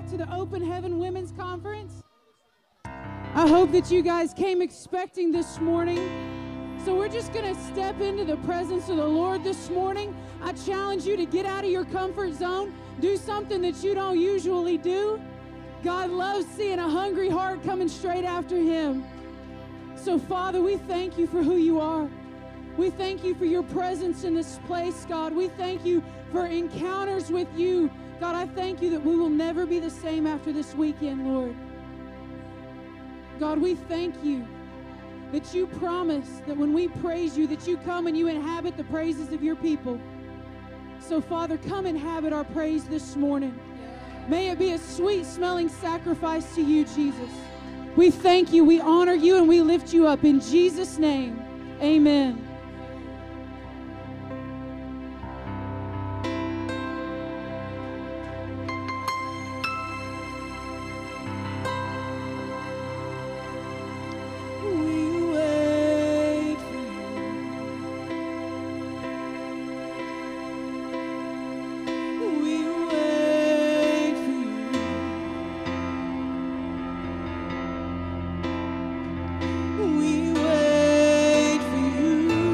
to the Open Heaven Women's Conference. I hope that you guys came expecting this morning. So we're just going to step into the presence of the Lord this morning. I challenge you to get out of your comfort zone. Do something that you don't usually do. God loves seeing a hungry heart coming straight after Him. So, Father, we thank you for who you are. We thank you for your presence in this place, God. We thank you for encounters with you. God, I thank you that we will never be the same after this weekend, Lord. God, we thank you that you promise that when we praise you, that you come and you inhabit the praises of your people. So, Father, come inhabit our praise this morning. May it be a sweet-smelling sacrifice to you, Jesus. We thank you, we honor you, and we lift you up. In Jesus' name, amen. We wait for you.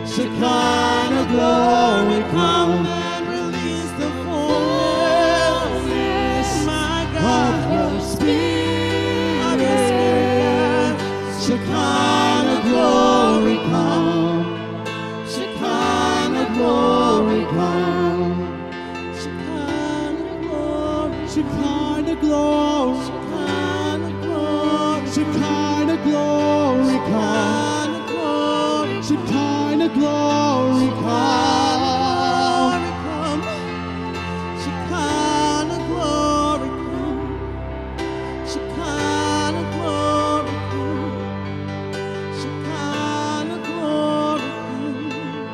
Shekinah glory, come and release the fullness, my God, of your Spirit. Shekinah glory, come. Shekinah glory, come. Shekinah glory, Shekinah glory, Shekinah glory, Shekinah glory, come. Shekinah glory, come. Shekinah glory, come. Shekinah glory, come. Shekinah glory, come.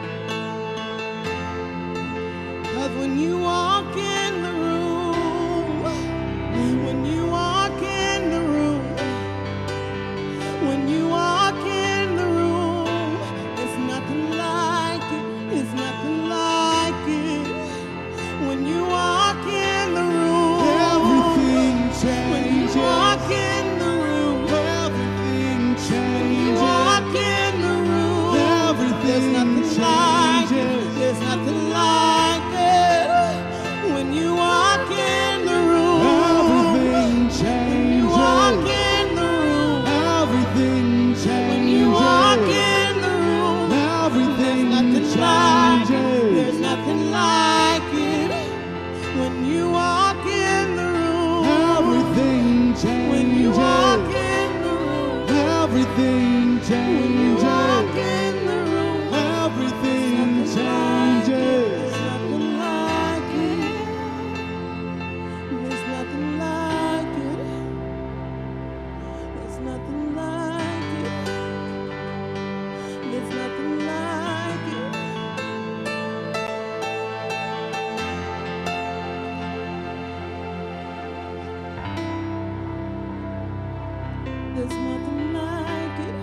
'Cause when you walk in the room, when you walk in the room, when you walk in the room, it's nothing like it. It's nothing like it. When you walk in the room, everything changes. When you walk in the room, everything changes. When you walk in the room, everything changes. There's nothing like it. When you walk in the room, everything changes. When you walk in the room, everything changes. When you walk in the room, everything changes. There's nothing like it. When you walk in the room, everything changes. When you walk in the room, everything changes. When you walk in the room, everything changes. There's nothing like it. There's nothing like it. There's nothing like it. There's nothing like it. There's nothing like it.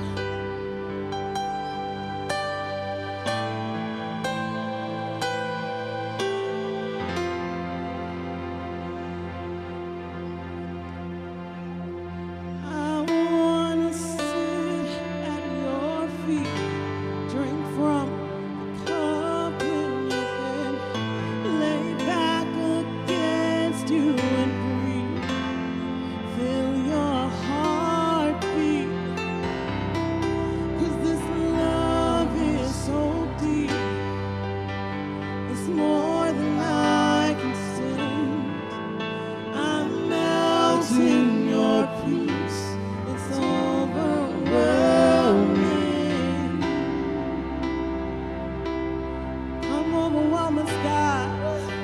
I wanna sit at your feet, drink from the cup in your hand, lay back against you and breathe. Feel your heartbeat, 'cause this love is so deep. It's more than I can say. I melt in your peace. It's overwhelming. Come overwhelm us, God.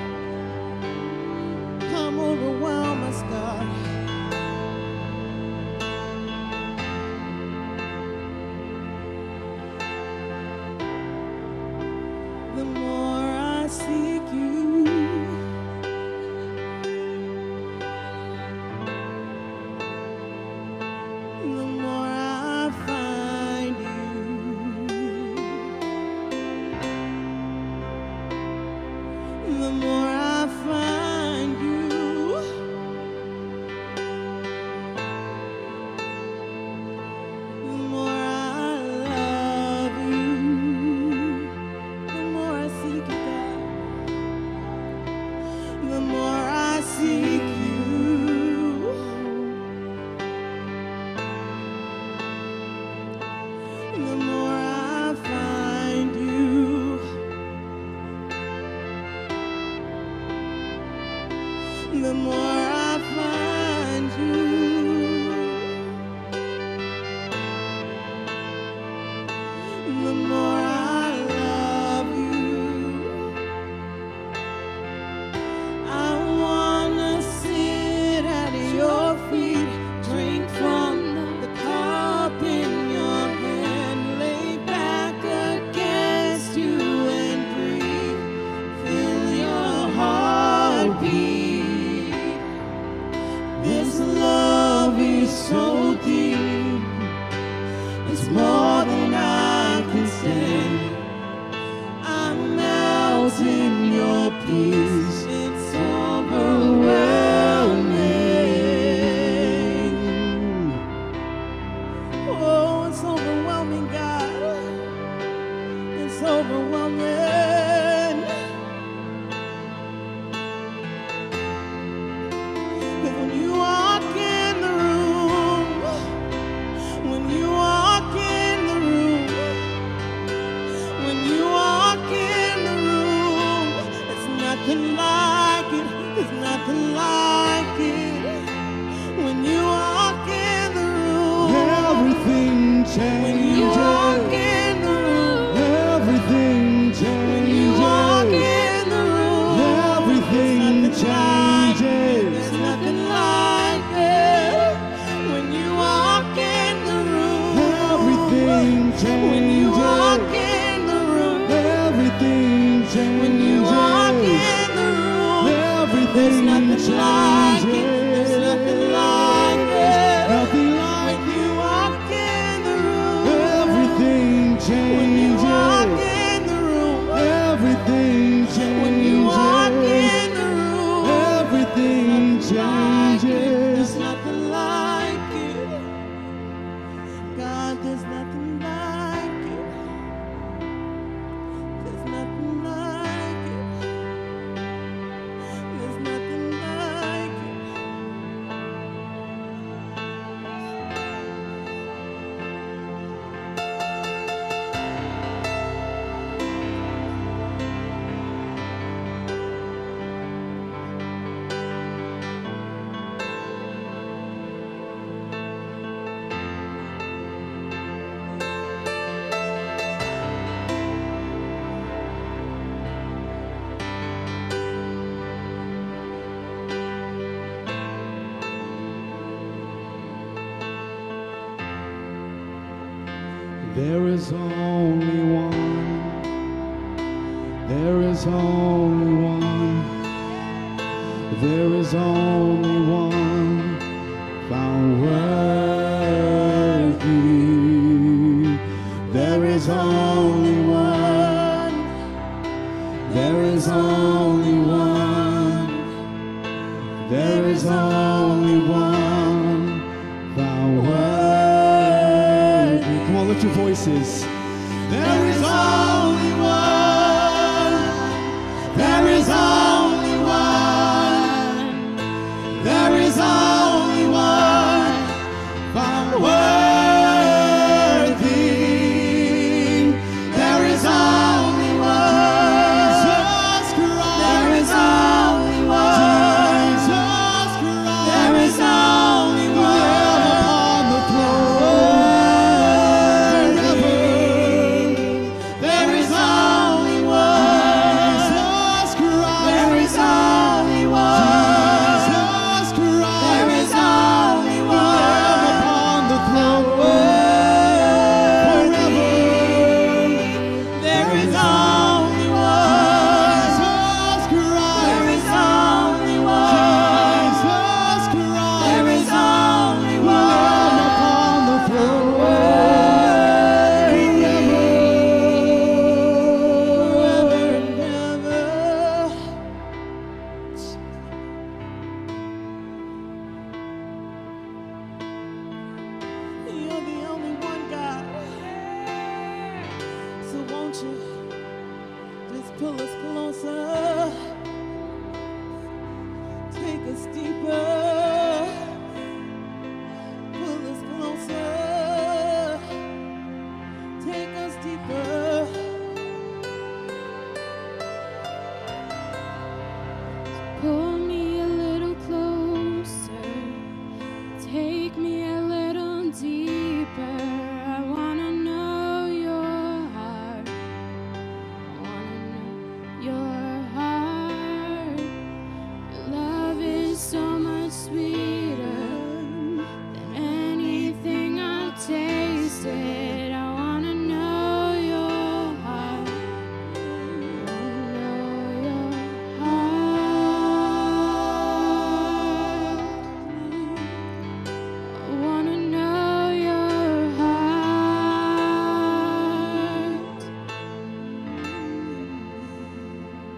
Come overwhelm us, God. The more I seek you, the more I find you. The more I find you. The more I love you. The more I seek you, God. The more I seek you. The more I find you. The more I find you. The more I love you. I wanna sit at your feet, drink from the cup in your hand, lay back against you and breathe. Feel your heartbeat. overwhelming. 'Cause when you walk in the room, when you walk in the room, when you walk in the room, it's nothing like it. It's nothing like it. When you walk in the room, everything changes. when you walk in the room, everything changes. when you walk in the room, everything changes. there's nothing like it. When you walk in the room, Everything changes. when you walk in the room, everything changes. when you walk in the room, everything there's nothing changes. like it. There's nothing like it. Nothing like When you walk in the room, everything changes. when you walk in the room, everything changes. when you walk in the room, everything changes. there's nothing like it. God, there's nothing like it. There's nothing like it. There's nothing like it. There is only one. There is only one. There is only one found worthy. There is only one. There is only one. There is only one found worthy. Come on, lift your voices. There is only one. There is only one. There is only one found worthy. There is only one. Jesus Christ. There is only one. Jesus Christ. There is only one upon the throne. There is only one. Jesus Christ. There is only one. Jesus Christ. There is only one upon the throne. Forever. There is only one. Jesus Christ. There is only one. Jesus Christ. There is only Forever one. upon the throne. Forever and ever. You're the only one, God. So won't you just pull us closer, take us deeper, pull us closer, take us deeper. Pull me a little closer, take me a little deeper. I wanna know your heart. I wanna know your heart. Your love is so much sweeter than anything I've tasted. I wanna know your heart. I wanna know your heart. I wanna know your heart.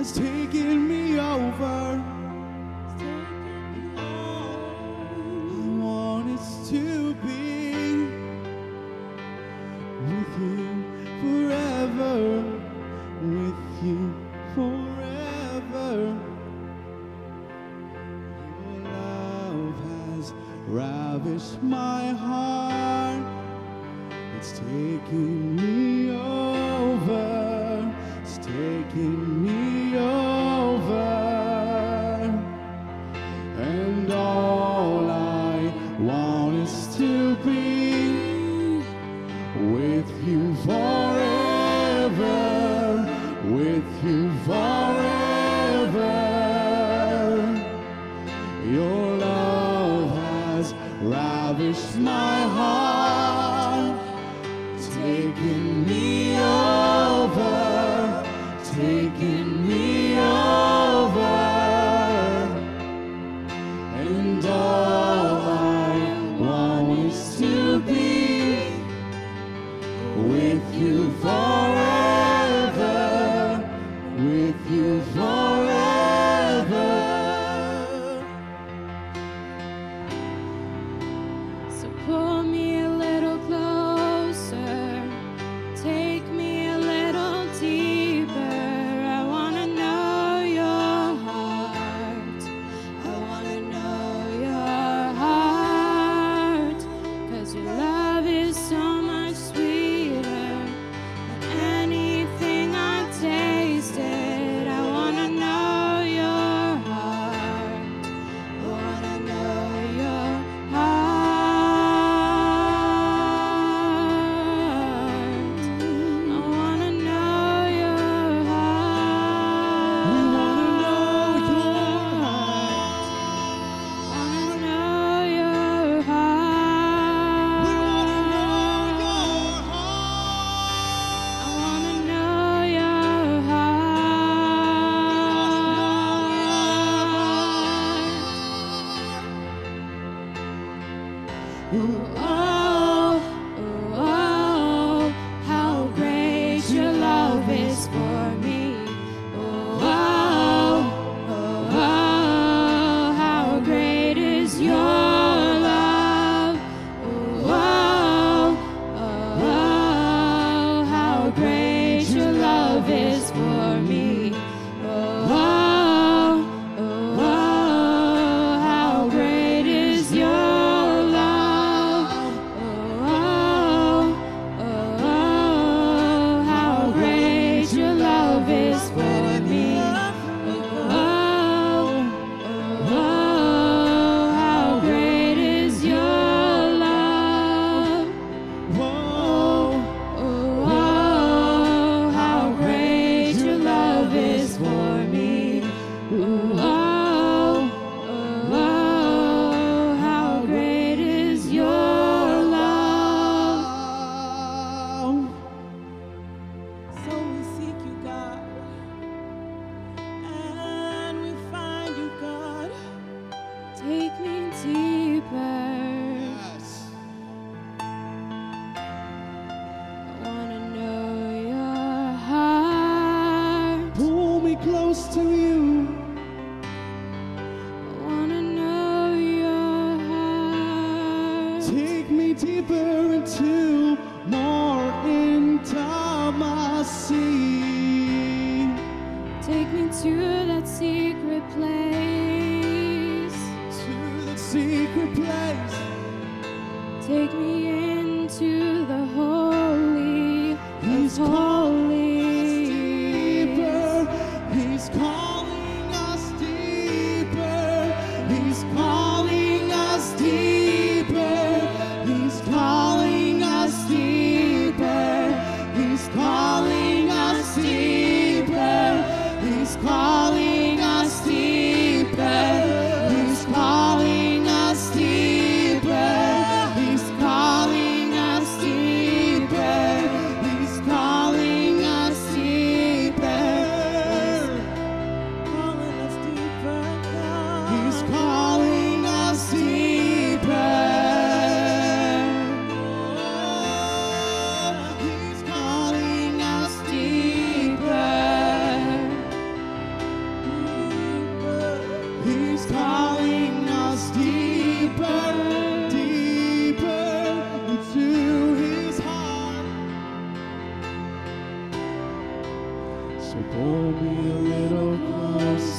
It's taking me over. I want it to be with you forever, with you forever. Your love has ravished my heart. It's taking me over. It's taking me over. And all I want is to be with you forever, with you forever. Your love has ravished my heart, taking me over, taking me over. And all I want is to be with you forever, with you forever. So pull me a little closer, take me a little deeper. I want to know your heart. I want to know your heart. 'Cause your love is so much sweeter than anything I've tasted. I want to know your heart. I want to know your heart. I want to know your heart. We wanna know your heart. Want to know your heart. We wanna know your I want to know your heart. Oh, oh, oh, how great your love is for me. Oh, oh, oh, how great is your love. Oh, oh, oh, how great your love is for me. Oh, oh, how great is your love. Oh, how great your love is for me. Oh, how great is your love. Whoa. Oh, how great your love is for me. Oh, how great is your love. So we seek you, God, and we find you, God. Take me deeper. Yes. I want to know your heart. Pull me close to you. I want to know your heart. Take me deeper into more intimacy. Take me to that secret place. To the secret place. Take me into the holy He's of holies. deeper. He's calling us deeper. He's calling us deeper. He's calling us deeper. He's calling us deeper. He's calling us deeper. He's calling us deeper. He's calling us deeper. He's calling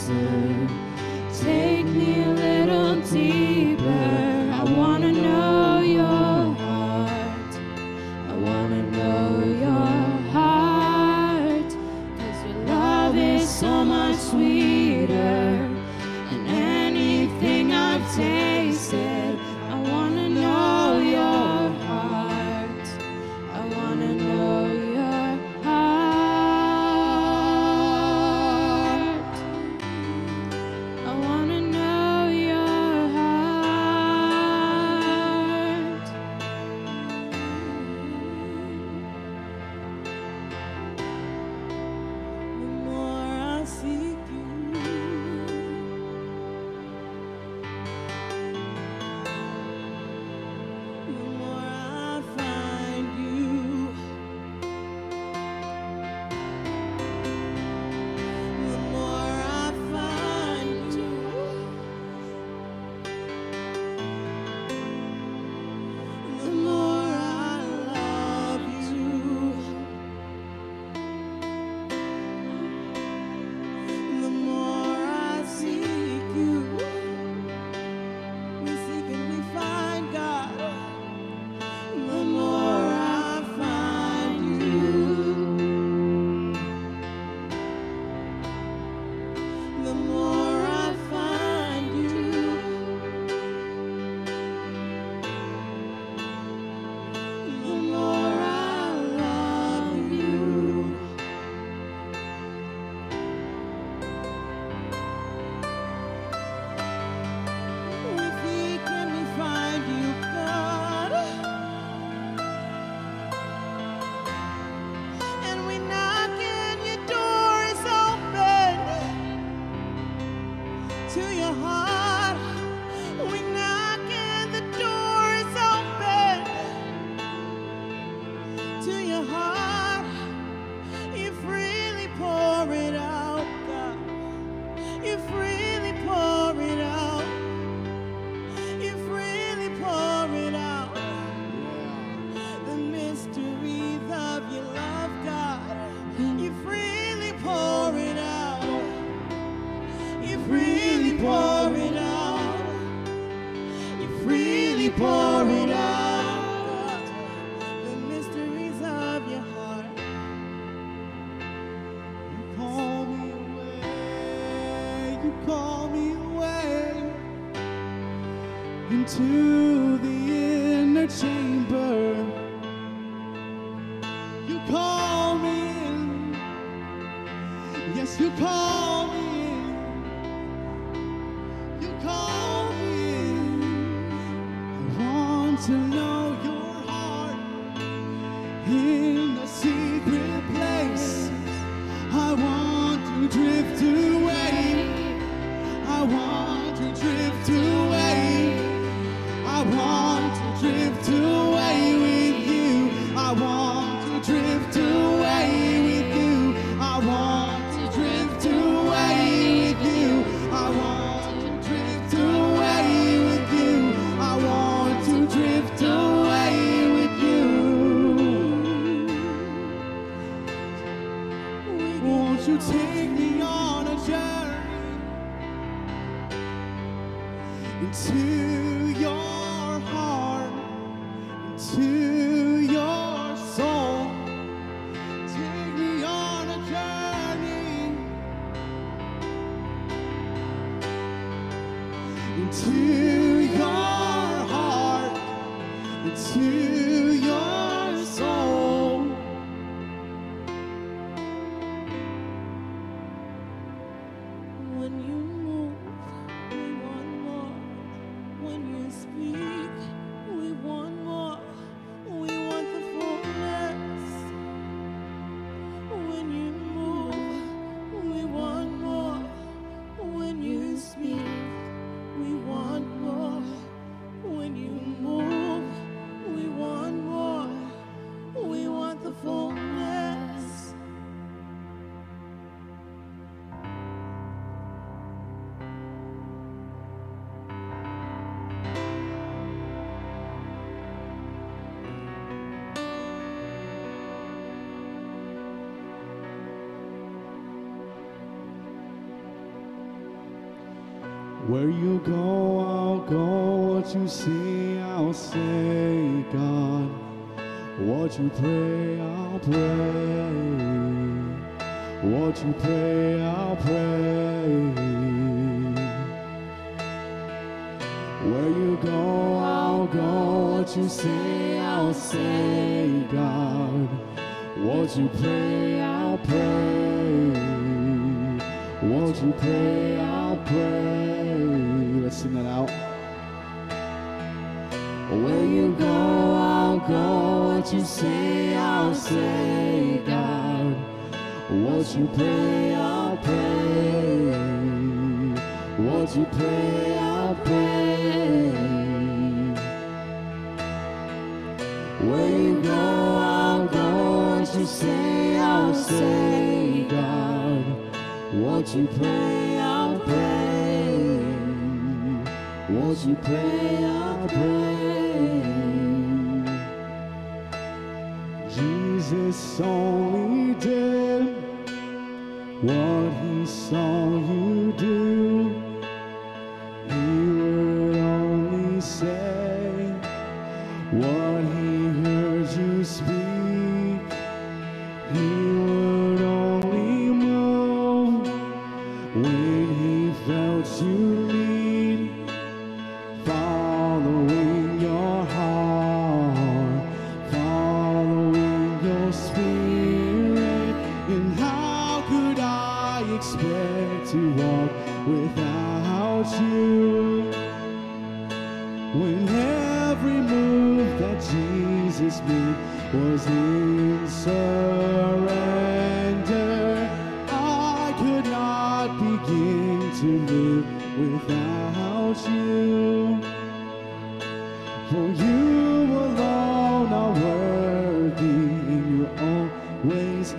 closer. Take me a little deeper. I want to know your heart. I want to know your heart. 'Cause your love is so much sweeter than anything I've tasted. I want to know your heart. I want to know your heart. I want to know your heart. The more I seek you, the more I find you. The more I find you, the more I love you. The more I seek you, we seek and we find God. The more I find you, the more I find you, the more I love you. We seek and we find you, God. And we knock and your door is open to your heart. We knock and the door is open to your heart. You freely pour it out, God. You freely pour it out. You freely pour it out. The mysteries of your love, God. You freely pour it out. You freely pour it out. You freely pour it out, God. The mysteries of your heart. You call me away, you call me away into the inner chamber. You call me in, yes, you call me in. You call me in. I want to know your heart in the secret place. I want to drift away. I want to drift away. I want to drift away with you. I want to drift away with you. I want to drift away with you. I want to drift away with you. I want to drift away with you. Won't you take me on a journey into your heart, into your soul? Take me on a journey into your heart, into your soul. When you move, we want more. When you speak, we want more. We want the fullness. When you move, we want more. When you speak, we want more. When you move, we want more. We want the fullness. Where you go, I'll go. What you say, I'll say, God. What you pray, I'll pray. What you pray, I'll pray. Where you go, I'll go. What you say, I'll say, God. What you pray, I'll pray. What you pray, I'll pray. Let's sing that out. Where you go, I'll go. What you say, I'll say, God. What you pray, I'll pray. What you pray, I'll pray. Where you go, I'll go. What you say, I'll say, God. What you pray, I'll pray. What you pray, I'll pray. Jesus only did what he saw you do. He would only say what he heard you speak. He would only move when he felt you lead, following your heart, following your spirit. And how could I expect to walk without you, when every move that Jesus made was in surrender? I could not begin to live without you, for you alone are worthy and you're always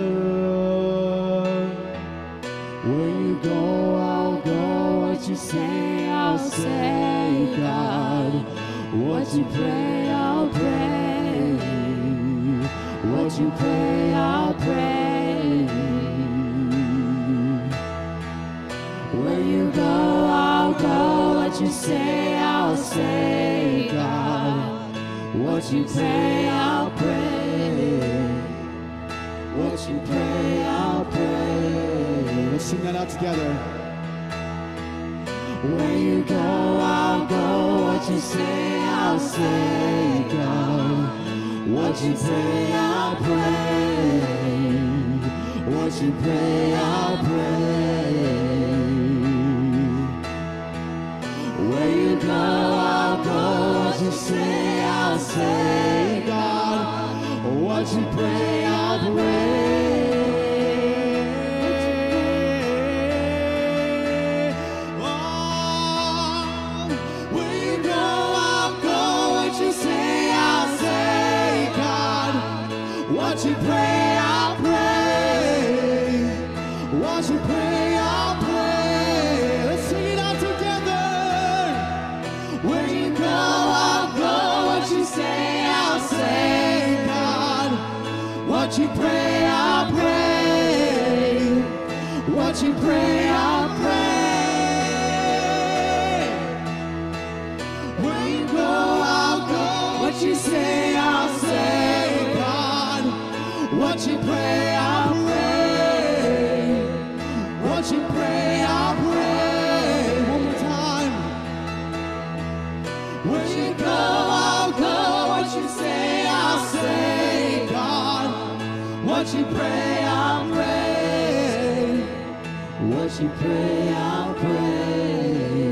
good. Where you go, I'll go. What you say, I'll say, God. What you pray, I'll pray. What you pray, I'll pray. Where you go, I'll go. What you say, I'll say, God. What you pray, I'll pray. What you pray, I'll pray. Let's sing that out together. Where you go, I'll go. What you say, I'll say, God. What you pray, I'll pray. What you pray, I'll pray. Where you go, I'll go. What you say, I'll say, God. What you pray, I'll pray. What you pray, I'll pray. What you pray, I'll pray. Let's sing it out together. Where you go, I'll go. What you say, I'll say, God. What you pray, I'll pray. What you pray, I'll pray. Where you go, I'll go. What you say, I'll say, God. What you pray, I'll pray. What you pray, I'll pray. One more time. Where you go, I'll go. What you say, I'll say, God. What you pray, I'll pray. What you pray, I'll pray.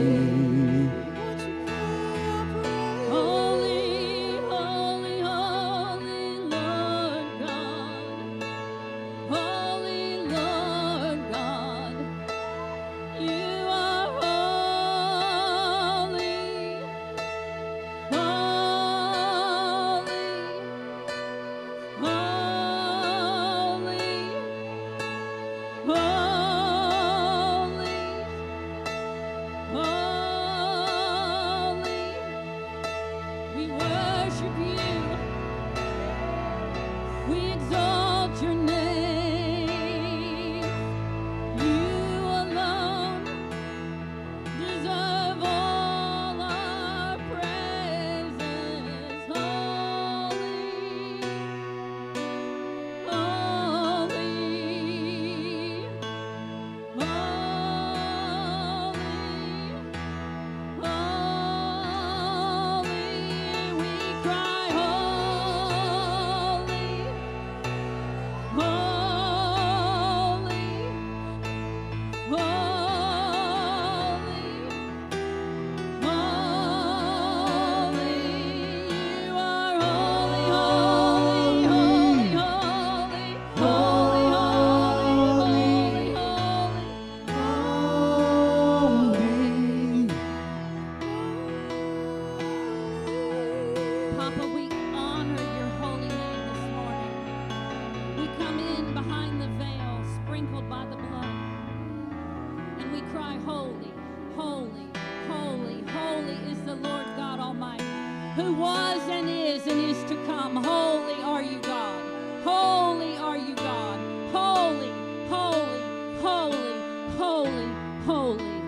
cry, holy, holy, holy, holy is the Lord God Almighty, who was and is to come. Holy are you, God. Holy are you, God. Holy, holy, holy, holy, holy.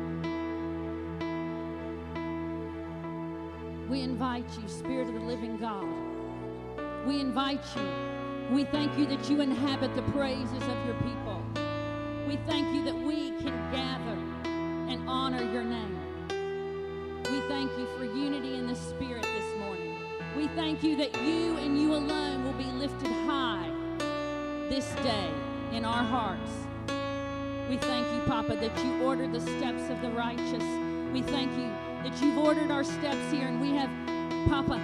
We invite you, Spirit of the living God. We invite you. We thank you that you inhabit the praises of your people. We thank you that we can gather and honor your name. We thank you for unity in the Spirit this morning. We thank you that you and you alone will be lifted high this day in our hearts. We thank you, Papa, that you ordered the steps of the righteous. We thank you that you've ordered our steps here, and we have, Papa,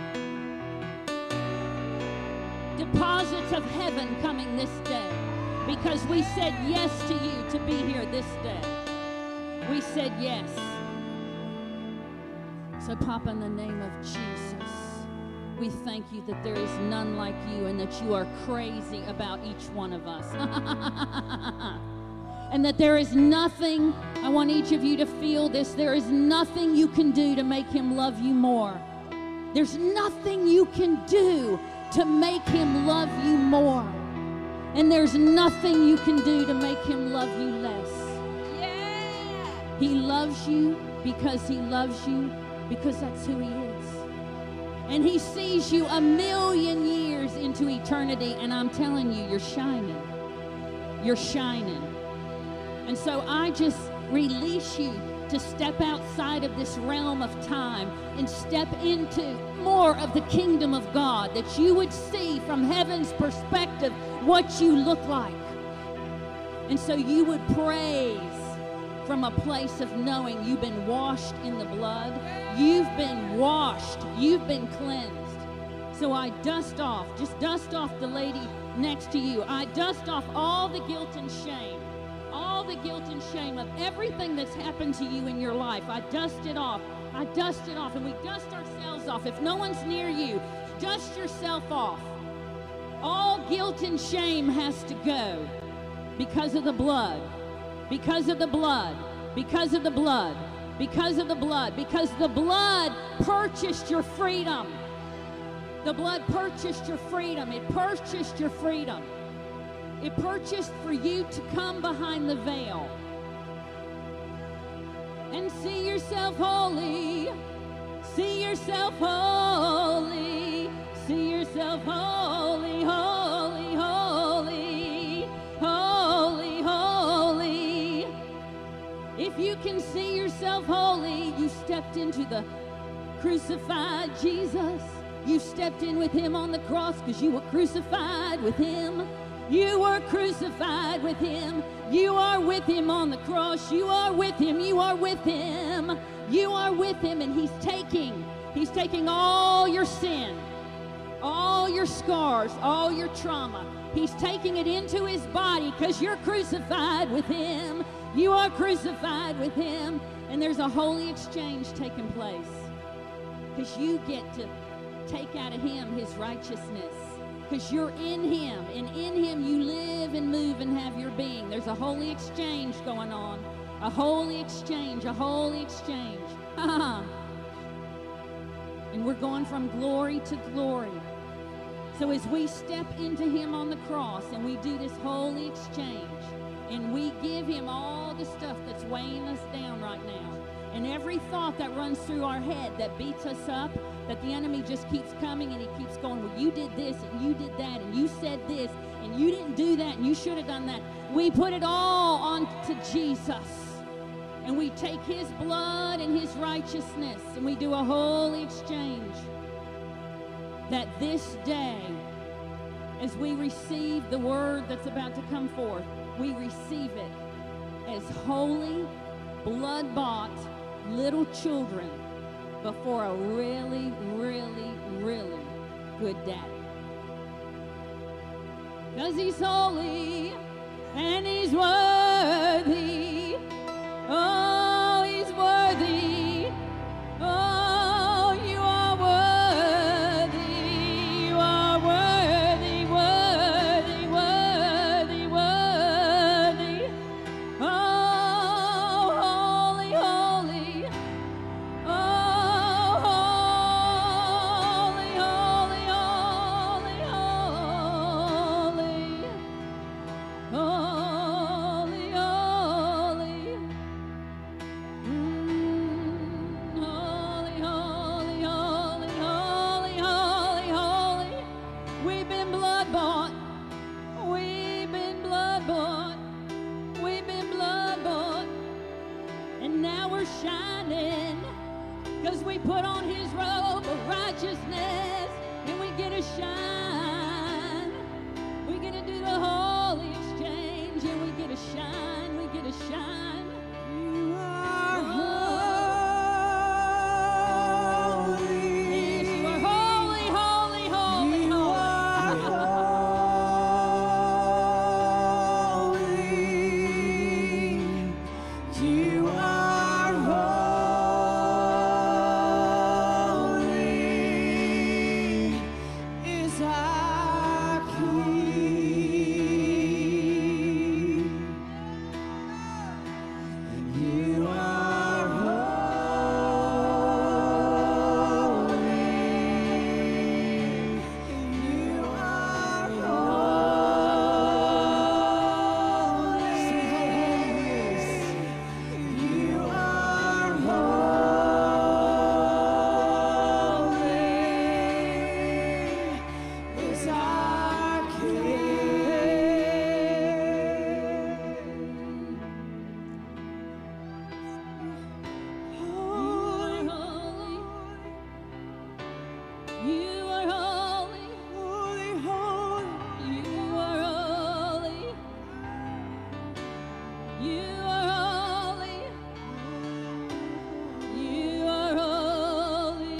deposits of heaven coming this day because we said yes to you to be here this day. We said yes. So, Papa, in the name of Jesus, we thank you that there is none like you and that you are crazy about each one of us. And that there is nothing, I want each of you to feel this, there is nothing you can do to make him love you more. There's nothing you can do to make him love you more. And there's nothing you can do to make him love you less. Yeah. He loves you because he loves you, because that's who he is. And he sees you 1,000,000 years into eternity, and I'm telling you, you're shining. You're shining. And so I just release you to step outside of this realm of time and step into more of the kingdom of God, that you would see from heaven's perspective what you look like. And so you would praise from a place of knowing you've been washed in the blood. You've been washed. You've been cleansed. So I dust off, just dust off the lady next to you. I dust off all the guilt and shame. All the guilt and shame of everything that's happened to you in your life. I dust it off. I dust it off, and we dust ourselves off. If no one's near you, dust yourself off. All guilt and shame has to go because of the blood. Because of the blood. Because of the blood. Because of the blood. Because the blood purchased your freedom. The blood purchased your freedom. It purchased your freedom. It purchased for you to come behind the veil and see yourself holy. See yourself holy. See yourself holy, holy, holy, holy, holy. If you can see yourself holy, you stepped into the crucified Jesus. You stepped in with him on the cross because you were crucified with him. You were crucified with him. You are with him on the cross. You are with him. You are with him. You are with him, and he's taking all your sin, all your scars, all your trauma. He's taking it into his body because you're crucified with him. You are crucified with him, and there's a holy exchange taking place because you get to take out of him his righteousness. Because you're in him, and in him you live and move and have your being. There's a holy exchange going on. A holy exchange, a holy exchange. And we're going from glory to glory. So as we step into him on the cross and we do this holy exchange, and we give him all the stuff that's weighing us down right now, and every thought that runs through our head that beats us up, that the enemy just keeps coming and he keeps going, well, you did this and you did that and you said this and you didn't do that and you should have done that. We put it all onto Jesus, and we take his blood and his righteousness, and we do a holy exchange. That this day, as we receive the word that's about to come forth, we receive it as holy, blood-bought little children before a really, really, really good daddy. Because he's holy and he's worthy. Oh, he's worthy. Oh, you are worthy. You are worthy, worthy, worthy, worthy. Oh, And now we're shining, because we put on his robe of righteousness, and we get to shine. We get to do the holy exchange, and we get to shine, we get to shine. You are holy. Yes, you are holy, holy, holy, You holy. are holy. You are holy. Is our King. You are holy. You are holy. See how holy he is. You are holy. Is our You are holy. Holy, holy. You are holy. You are holy. You are holy.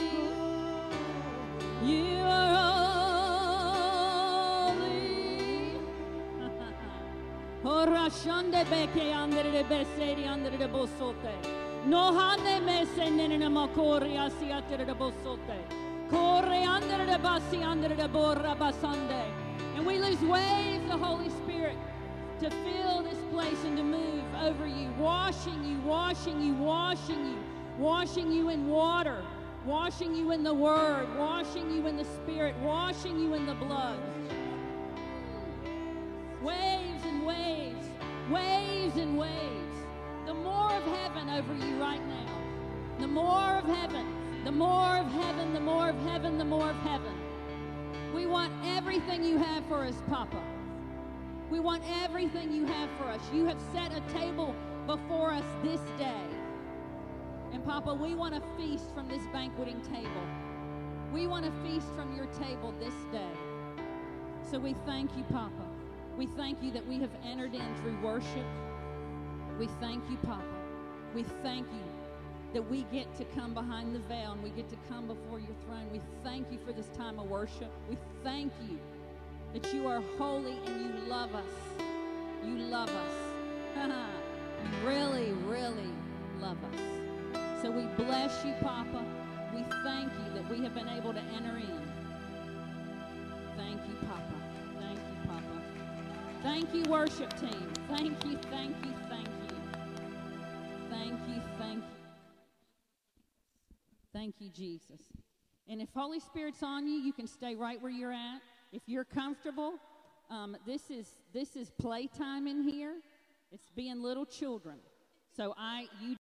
You are holy. Ora shande beke andere de beseri andere de bosote. No hane mese nene makori asi atere de bosote. Corre under the basi under the borra basande. And we lose waves of Holy Spirit to fill this place and to move over you, washing you, washing you, washing you, washing you in water, washing you in the Word, washing you in the Spirit, washing you in the blood. Waves and waves, waves and waves. The more of heaven over you right now. The more of heaven. The more of heaven, the more of heaven, the more of heaven. We want everything you have for us, Papa. We want everything you have for us. You have set a table before us this day. And Papa, we want to feast from this banqueting table. We want to feast from your table this day. So we thank you, Papa. We thank you that we have entered in through worship. We thank you, Papa. We thank you that we get to come behind the veil and we get to come before your throne. We thank you for this time of worship. We thank you that you are holy and you love us. You love us. You really, really love us. So we bless you, Papa. We thank you that we have been able to enter in. Thank you, Papa. Thank you, Papa. Thank you, worship team. Thank you, thank you, thank you. Thank you, thank you. Thank you, Jesus. And if Holy Spirit's on you, you can stay right where you're at. If you're comfortable, this is playtime in here. It's being little children. So you